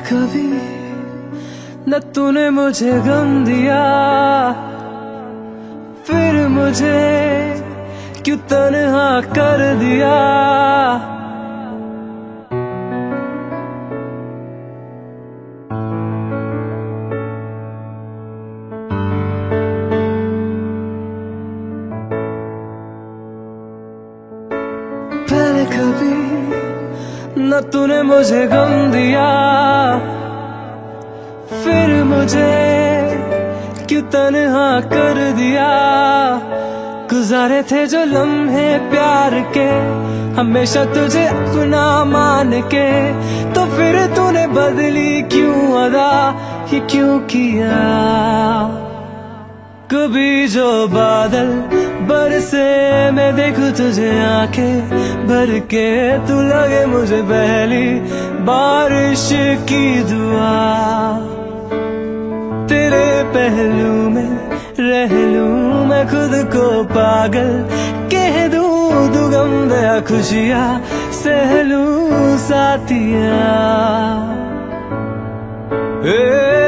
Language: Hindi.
कभी न तूने मुझे गम दिया, फिर मुझे क्यों तन्हा कर दिया। पहले कभी न तूने मुझे गम दिया, फिर मुझे क्यों तन्हा कर दिया। गुजारे थे जो लम्हे प्यार के, हमेशा तुझे अपना मान के, तो फिर तूने बदली क्यों अदा, ये क्यों किया। कभी जो बादल बरसे मैं देखूं तुझे आंखें भर के, तू लगे मुझे पहली बारिश की दुआ। तेरे पहलू में रह लूं मैं खुद को पागल, कह दूं तू गम दया खुशियां सह लूं साथिया।